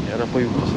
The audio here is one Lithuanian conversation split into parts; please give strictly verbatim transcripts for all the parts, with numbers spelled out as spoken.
Nėra pajungtas.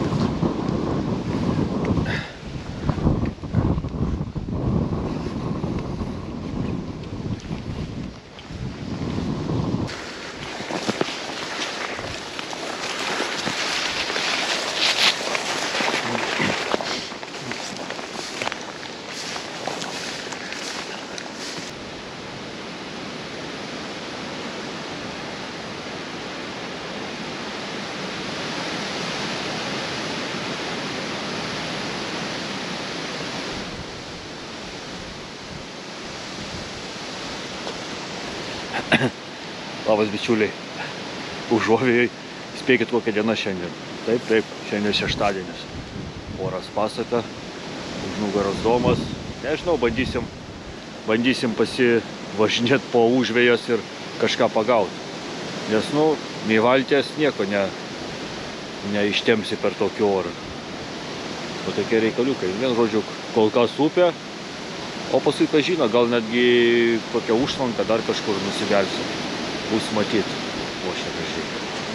Labas bičiuliai, Užuovėjai, spėkit kokia diena šiandien. Taip, taip, šiandien šeštadienis. Oras pasaka, už nugaros domas. Nežinau, bandysim, bandysim pasivažinėti po užvėjas ir kažką pagauti. Nes, nu, nei valties nieko ne, neištemsi per tokį orą. O tokie reikaliukai. Vien žodžiu, kol kas upė, o paskui, ką žino, gal netgi kokią užtvanką dar kažkur nusivelsi. Bus matyti, ošia gražiai.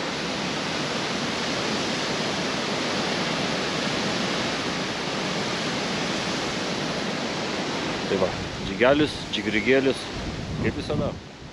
Tai va, džigelis, džigrigėlis, kaip visada.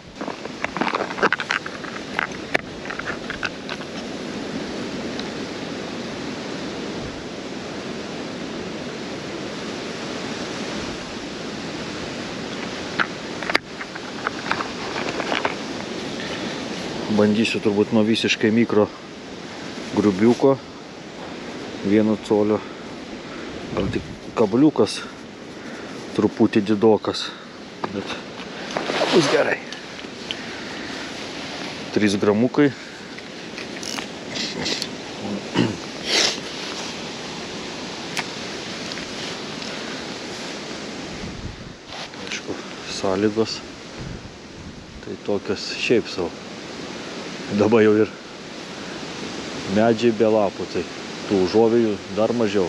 Bandysiu turbūt nuo visiškai mikro grubiuko, vieno colio, gal tik kabliukas, truputį didokas, bet bus gerai. Trys gramukai. Aišku, sąlygos, tai tokios šiaip savo. Dabar jau ir medžiai be lapų, tai tų užuovėjų dar mažiau.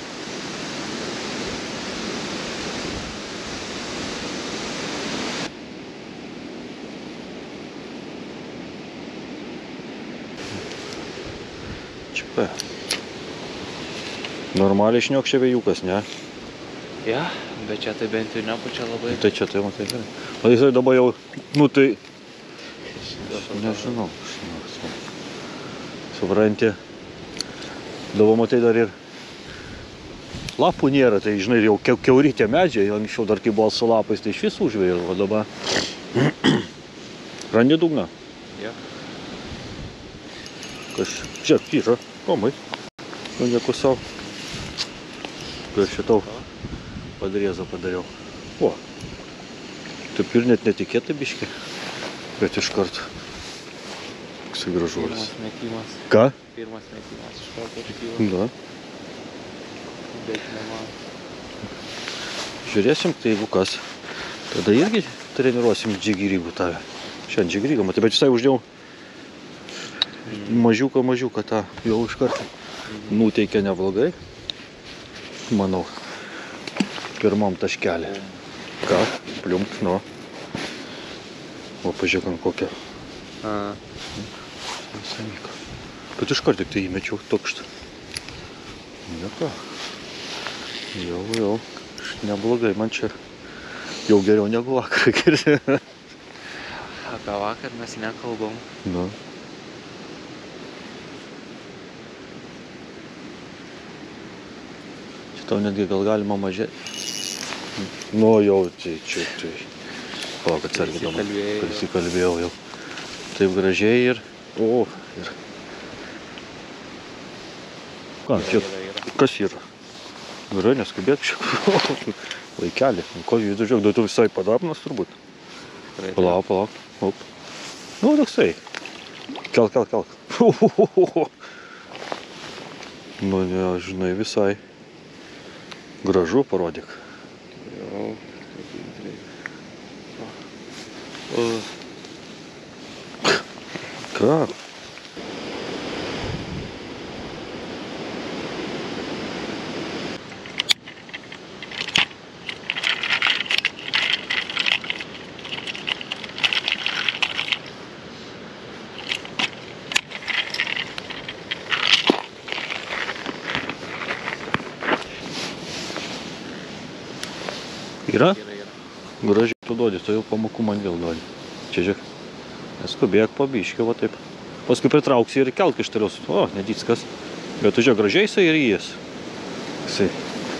Čipa. Normaliai šniokščia vėjukas, ne? Ja, bet čia tai bent jau nepučia labai. Tai čia tai matai gerai. O jisai dabar jau, nu tai... Nežinau. Supranti, dabar matai dar ir lapų nėra, tai žinai, jau kiauri tie medžiai, anksčiau dar kai buvo su lapais, tai iš vis užvėjo, o dabar randi dugną. Ja. Kas, žiūrėk, yra, komai, nu nieko savo, kai šitau padrėzą padariau. O, taip ir net netikėtai biški, bet iš karto. Koksai gražuolis. Pirmas metimas. Ką? Pirmas metimas iš karto iškyla. Da. Bet neman. Žiūrėsim, tai jeigu kas. Tada irgi treniruosim džigrygų tave. Šiandien džigrygą, matai, bet visai uždėjau mažiuką, mažiuką tą jau iš karto. Nuteikia neblogai. Manau, pirmam taškelį. Ką? Pliumpt, nu. O pažiūrėk ant kokią. A. Visai myko. Bet iš karto tik tai įmečiau tokštą. Nieko. Jau, jau. Neblogai, man čia jau geriau negu vakar girdi. Apie vakar mes nekalbam. Nu. Čia tau netgi gal galima mažėti. Nu jau, tai čia, tai. Palauk, atsargiai dama. Prisikalbėjau jau. Taip gražiai ir... O, ir... Ką, čia... Kas yra? Gerai, neskubėk šiek. Vaikelį. Ko jį žiūrėk, tai tu visai padapnas turbūt. Palauk, palauk. Op. Nu, toksai. Kelk, kelk, kelk. Nu, ne, žinai, visai. Gražu, parodyk. Jau. Ką? Yra? Yra, yra. Gražiai tu duodi, tu jau pamokų man vėl duodi. Čia žiūrėk. Neskubėk po biškį, va taip. Paskui pritrauksi ir kelk iš toliau. O, nedickas. Bet tu žiūrėk, gražiai jisai ir jis. Jisai.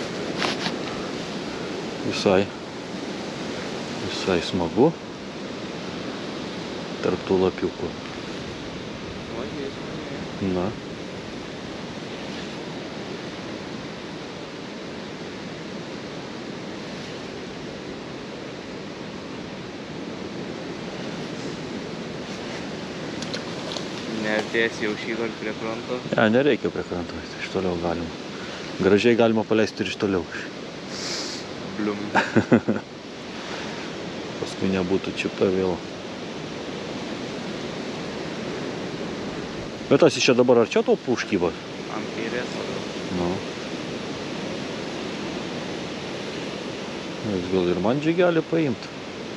Visai. Visai smagu. Tarp tų lapiukų. Na. Neartės jau šįkart prie kranto. Ne, nereikia prie kranto, iš toliau galima. Gražiai galima paleisti ir iš toliau. Blium. Paskui nebūtų čiupa vėl. Bet tas iš čia dabar arčiau to užkyba? Ant kairės. Nu. Jis gal ir man džigelį paimt.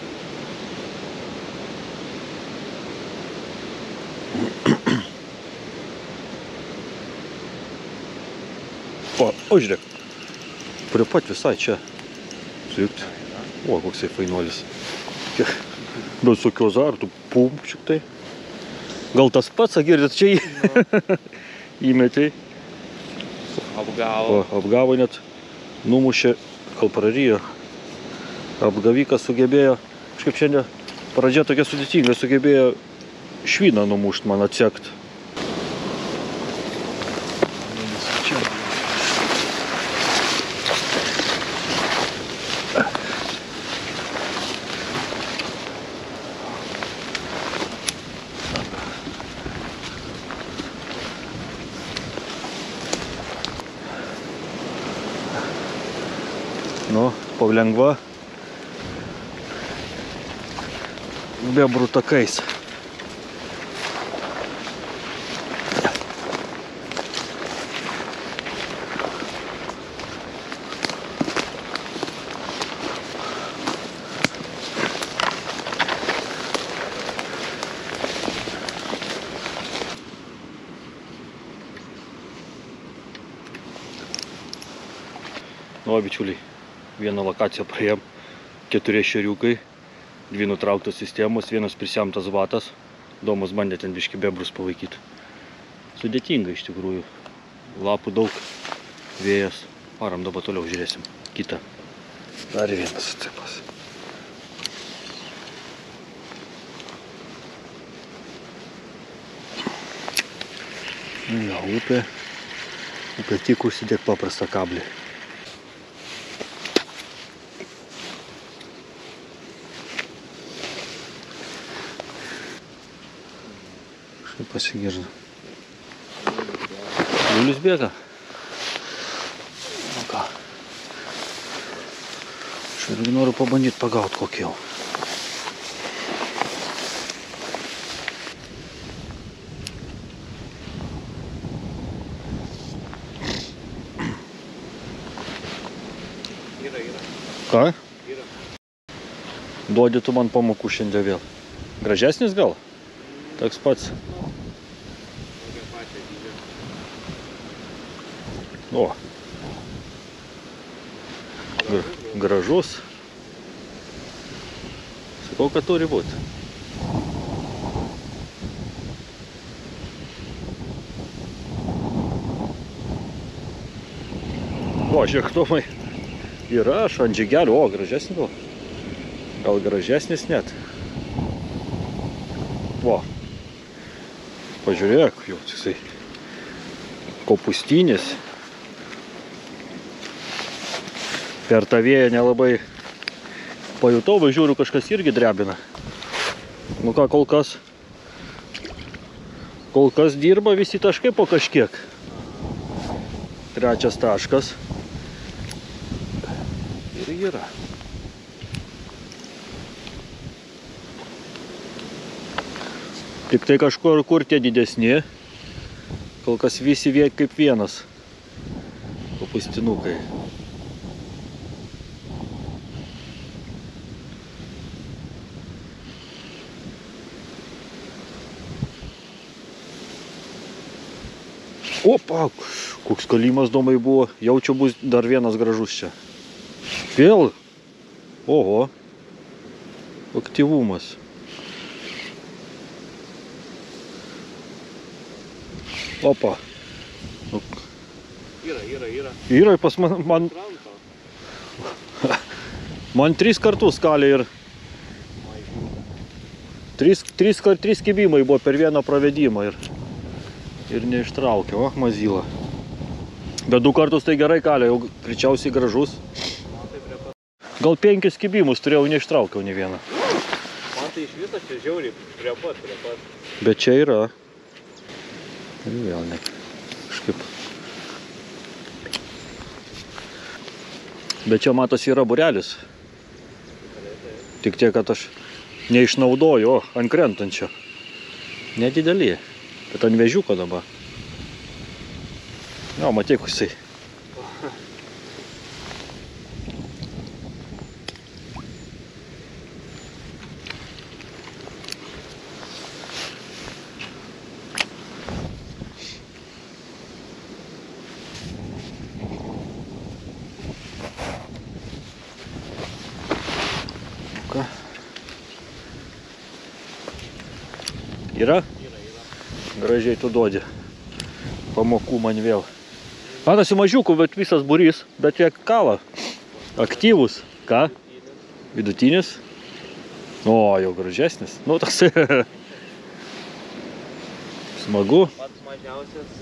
O, o žiūrėk. Prie pat visai čia. Svykt. O, koksai fainuolis. Bet su kiozartu, pum, šiek tai. Gal tas pats, girdit, čia jį įmetei. Apgavo. O, apgavo net, numušė, gal prarijo. Apgavikas sugebėjo, kažkaip šiandien pradžia tokia sudėtinga, sugebėjo švyną numušt man atsekt. Nu, palengva bebrų takais. Nu, bičiuliai, vieną lokaciją praėjom, keturi ešeriukai, dvi nutrauktos sistemos, vienas prisemtas vatas. Domas bandė ten biškį bebrus pavaikyti. Sudėtinga iš tikrųjų. Lapų daug, vėjas. Varam dabar toliau žiūrėsim. Kitą. Dar vienas atsipas. Ja, upė. Upė tik užsidėk paprastą kablį. Pasigirdo. Julius bėga. Nu ką. Aš irgi noriu pabandyti pagauti kokį jau. Yra, yra. Ką? Yra. Duodi tu man pamokų šiandien vėl. Gražesnis gal? Toks pats. O, gražus. Sakau, kad turi būti. O, žiūrėk, Tomai, yra aš ant džigelių. O, gražesnis gal. Gal gražesnis net. O, pažiūrėk, jau tiksai kopūstinis. Per tą vėją nelabai pajutau, bet žiūriu, kažkas irgi drebina. Nu ką, kol kas, kol kas dirba visi taškai po kažkiek. Trečias taškas. Ir yra. Tik tai kažkur kur tie didesni. Kol kas visi vie kaip vienas. Kopūstinukai. Opa, koks kalimas domai buvo. Jaučiu bus dar vienas gražus čia. Vėl Ого. Aktyvumas. Opa. Yra, yra, yra. Yra pas man, man, man tris kartus kalė ir trys, trys, trys kibimai buvo per vieną pravedimą ir, ir neištraukė. O, mazyla. Bet du kartus tai gerai kalė, jau greičiausiai gražus. Gal penkis kibimus turėjau, neištraukiau nei vieną. Man tai iš viso čia žiauriai prie pat, prie pat. Bet čia yra. Ir vėl ne. Kažkaip. Bet čia matosi yra būrelis. Tik tiek, kad aš neišnaudoju, o ant krentančio. Nedidelį. Bet ant vėžiuko dabar. Jo, matyk, jisai. Yra? Yra, yra. Gražiai tu duodi. Pamokų man vėl. Matosi mažiukų, bet visas būrys, bet jie kala. Aktyvus. Ką? Vidutinis? O, jau gražesnis. Nu, tas smagu. Pats mažiausias.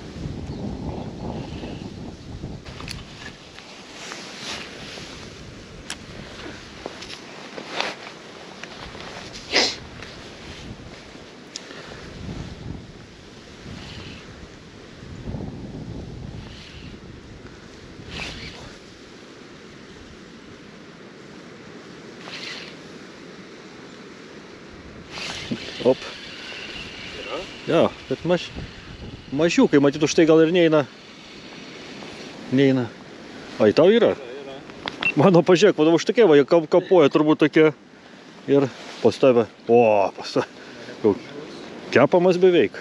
Op. Yra? Jo, bet maž, mažiukai, matyt, už tai gal ir neina. Neina. Ai, tau yra? Yra, yra. Mano, pažiūrėk, manau, už tokie, va, jie kap- kapoja turbūt tokie. Ir pas tave. O, pas tave. Jau kepamas beveik.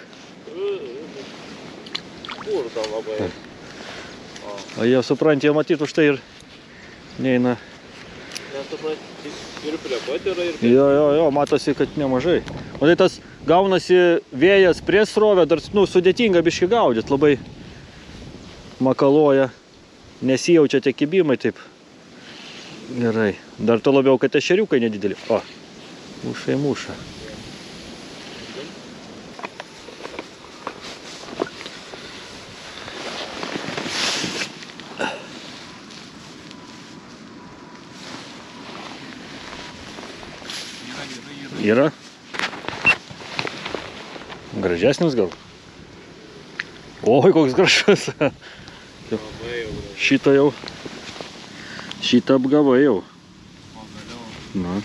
Kurda labai. O jie supranti, jie matyt, už tai ir neina. Nesupranti, ir prie pat yra, ir Jo, jo, jo, matosi, kad nemažai. O tai tas gaunasi vėjas prie srovę, dar, nu, sudėtinga biškį gaudyt, labai makaloja, nesijaučia tie kibimai taip. Gerai. Dar to labiau, kad ešeriukai nedideli. O, muša į mušą. Yra? Gražesnis gal? Oi, koks gražus. labai jau gražu. Šitą jau. Šitą apgavai jau. Pagaliau. Na.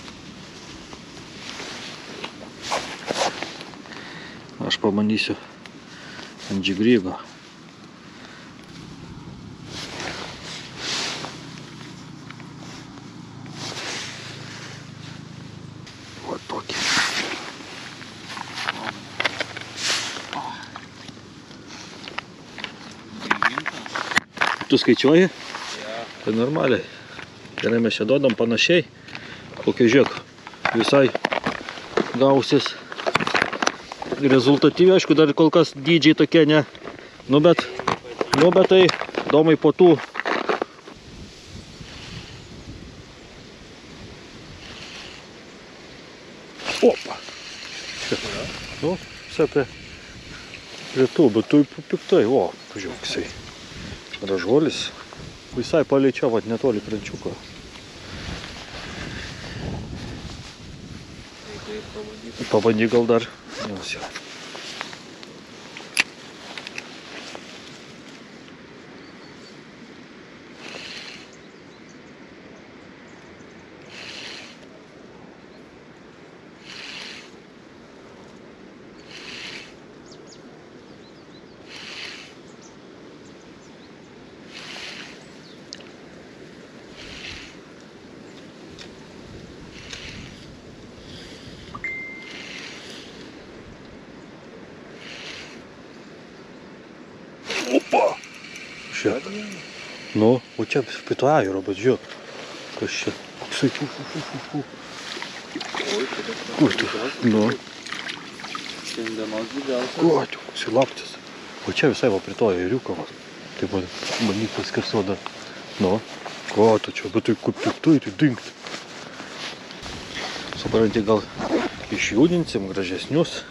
Aš pabandysiu ant džigrygo. Va tokį. Tu skaičiuoji? Ja. Tai normaliai. Gerai, mes čia duodam panašiai. Kokia žiūrėk, visai gausis rezultatyvi. Aišku, dar kol kas dydžiai tokie ne. Nu bet, nu bet tai domai po tų. Opa. Čia. Nu, visai prie, prie tų, bet tu piktai. O, pažiūrėk, jisai. Gražuolis. Visai palei čia, vat, netoli krančiuko. Pabandyk gal dar. Jos jau. Opa! Čia. Nu, o čia pietuoju, bet žiūrėk. Kas čia? Sakyk, fu, fu, fu, fu. Kur tu? Nu. Šiandienos didžiausias. O, tu, silaptis. O čia visai va prie to ėriuko. Taip va, bandyk paskersuot dar. Nu. O, tu čia, bet tai kaip tik tai, tai dingt. Supranti, gal išjudinsim gražesnius.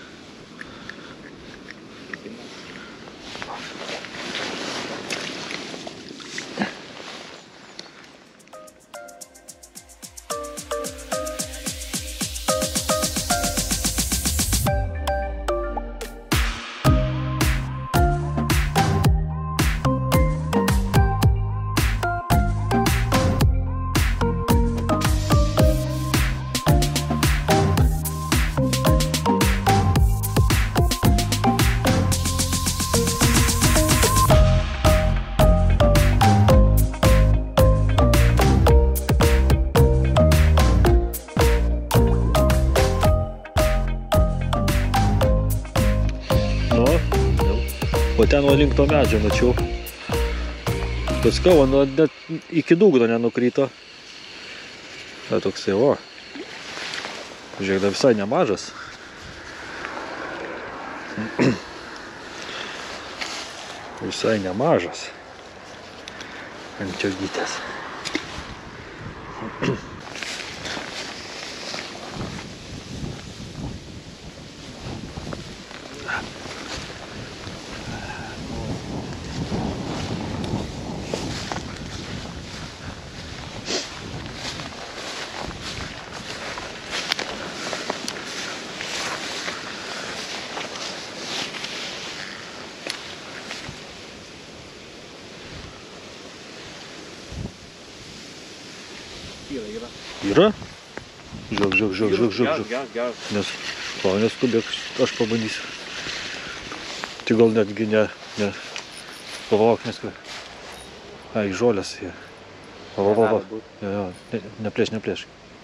O ten va link to medžio mačiau. Paskui, va, nu, net iki dugno nenukrito. Tai toksai, o. Žiūrėk, dar visai nemažas. Visai nemažas. Ančiogytės. Yra, yra. Yra? Žiūrėk, žiūrėk, žiūrėk, žiūrėk, žiūrėk. Geras, geras. Nes, o, neskubėk, aš pabandysiu. Tai gal netgi ne, ne. Palauk, neskubėk. Ai, žolės jie. Va, va, va, va. Jo, jo, ne, neplėš, neplėš.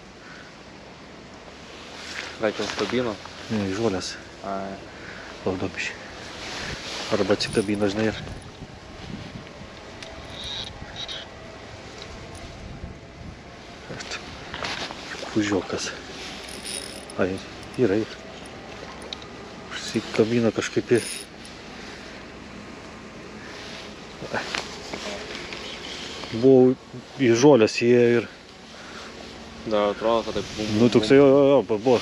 Gal čia stabino? Ne, žolės. Ai. Laudomišį. Arba atsikabina, žinai, ir. Kužiokas. Ai, yra ir. Užsikabina kažkaip ir. Buvo į žolės jie ir. Dar atrodo, kad taip bum. Nu, toksai, jo, jo, jo, buvo.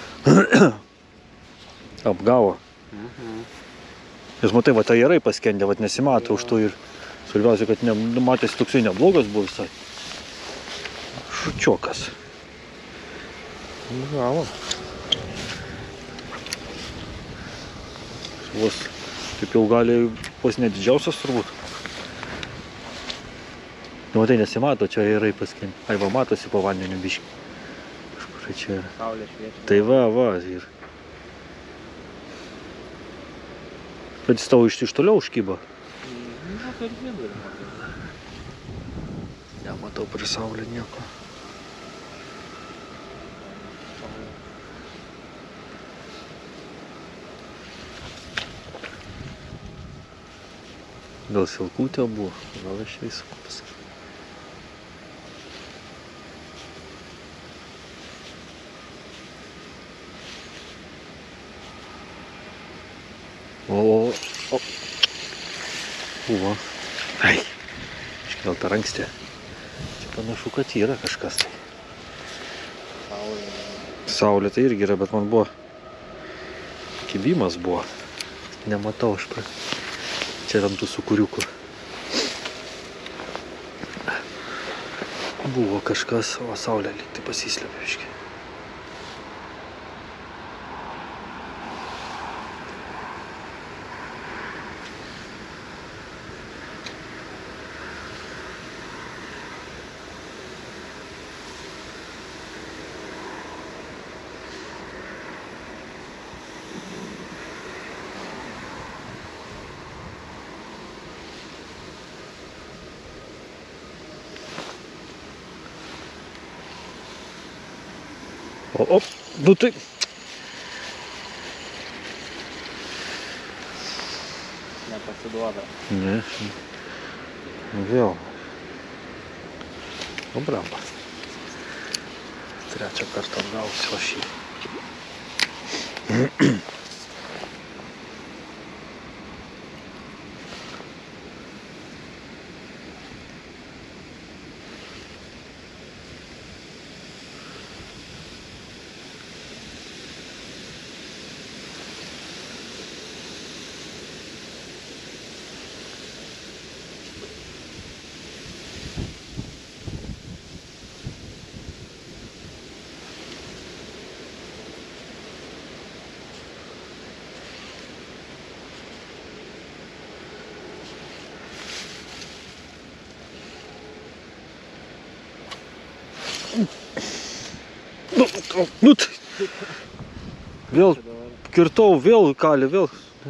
Apgavo. Mhm. Nes matai, va, tai gerai paskendė, va, nesimato už to ir. Svarbiausia, kad ne, matėsi toksai neblogas buvo visai. Šučiokas. Gavo. Vos taip jau gali vos nedidžiausias turbūt. Nu, tai nesimato, čia yra paskendė. Ai, va, matosi po vandeniu biškį. Kažkur čia yra. Saulė šviečia. Tai va, va, ir. Bet jis tau iš, iš toliau užkybo. Na, per vidurį. Nematau prie saulę nieko. Gal silkutė buvo, gal aš visą pasakyti. O, o, o. Buvo. Ai, iškel per ankstį. Čia panašu, kad yra kažkas tai. Saulė. Saulė tai irgi yra, bet man buvo kibimas buvo. Nematau aš pra... Čia tam tų sukuriukų. Buvo kažkas, o saulė lyg tai pasislėpė iškiai. O, o, nu tai. Nepasiduoda. Ne. Nu vėl. Nu, bramba. Trečią kartą atgausiu aš jį. Nu, nu tai. Vėl kirtau, vėl kalė, vėl.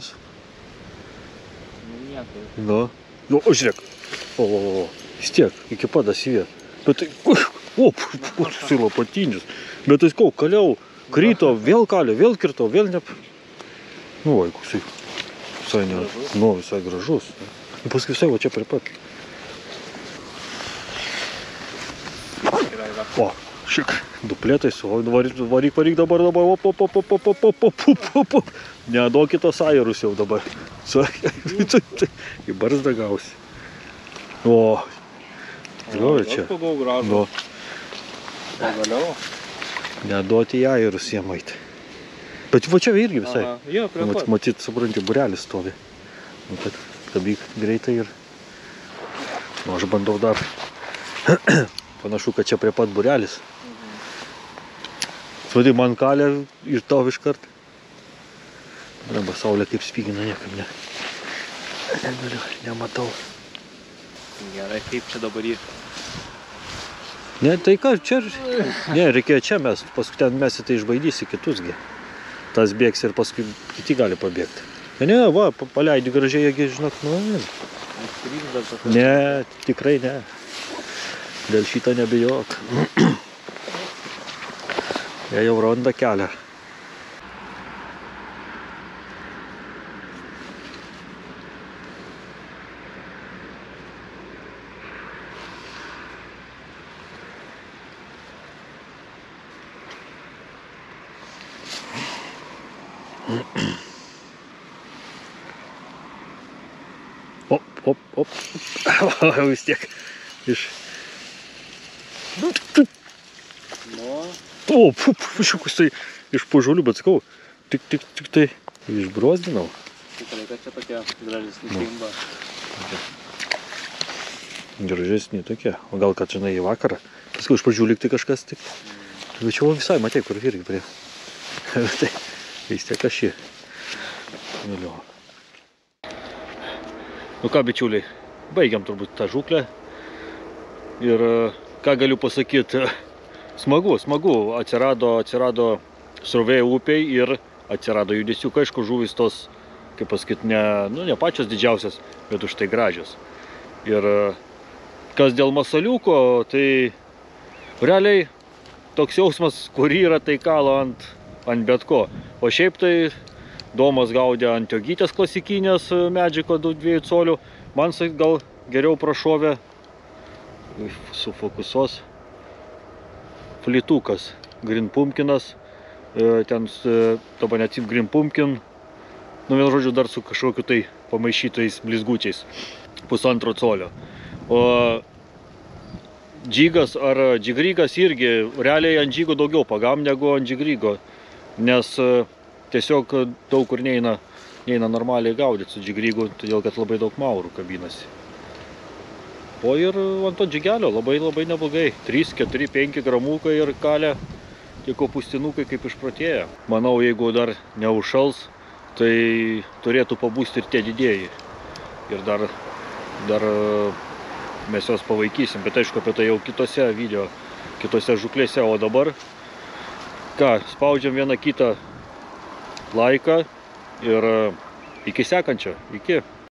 Nieko. Nu, nu, o žiūrėk. O, o, o, vis tiek, iki padas į vietą. Bet tai, o, silo patinius. Bet tai kau, kaliau, kryto, vėl kalė, vėl kirtau, vėl ne... Nu, vai, koksai. Visai ne, nu, visai gražus. Ir paskui visai va čia prie pat. O, šik, duplėtais, o varyk, varyk, varyk dabar, dabar, op, op, op, op, op, op, op, op, op, op, op. Neduokitos ajerus jau dabar. Į barzdą gausi. O, tikrai čia. Pagau gražu. Nu, Pagaliau. neduoti į ajerus jiem eiti. Bet va čia irgi visai. Aha, jo, prie Mat, pat. matyt, supranti, burelis stovi. Nu, kad kabyk greitai ir... Nu, aš bandau dar. Panašu, kad čia prie pat burelis. Svadai, man kalė ir tau iškart. Dabar saulė kaip spygina, niekam ne. Negaliu, nematau. Gerai, kaip čia dabar jį? Ne, tai ką, čia... Ne, reikėjo čia mes. Paskui ten mes į tai išbaidysi kitusgi. Tas bėgs ir paskui kiti gali pabėgti. Ne, ne, va, paleidi gražiai, jeigu, žinok, nu... Ne, tikrai ne. Dėl šito nebijok. Jie jau randa kelią. Op, op, op. Vis tiek. Iš... Nu. O, šiukus tai iš pažolių, bet sakau, tik, tik, tik tai išbrozdinau. Tikrai, kad čia tokia gražesnė šeimba. Gražesnė tokia. O gal kad žinai į vakarą. Paskau iš pradžių likti kažkas tik. Bet čia visai, matei, kur irgi prie. Tai vis tiek aš jį. Vėliau. Nu ką, bičiuliai, baigiam turbūt tą žūklę. Ir ką galiu pasakyti, smagu, smagu, atsirado, atsirado srovė upėj ir atsirado judesiukai, aišku, žuvis tos, kaip pasakyti, ne, nu, ne pačios didžiausias, bet už tai gražios. Ir kas dėl masaliuko, tai realiai toks jausmas, kur yra, tai kalo ant, ant bet ko. O šiaip tai Domas gaudė ant jogytės klasikinės medžiko dviejų colių, man gal geriau prašovė sufokusuos flitukas, green pumpkinas, ten dabar neatsim green pumpkin, nu vėl žodžiu dar su kažkokiu tai pamaišytais blizgučiais, pusantro colio. O džigas ar džigrygas irgi realiai ant džigo daugiau pagam negu ant džigrygo, nes tiesiog daug kur neina, neina normaliai gaudyti su džigrygu, todėl kad labai daug maurų kabinasi. O ir ant to džigelio labai labai neblogai. trys, keturi, penki gramukai ir kalė tie kopustinukai kaip išprotėję. Manau, jeigu dar neužšals, tai turėtų pabūsti ir tie didieji. Ir dar, dar mes juos pavaikysim, bet aišku apie tai jau kitose video, kitose žuklėse. O dabar, ką, spaudžiam vieną kitą laiką ir iki sekančio. Iki.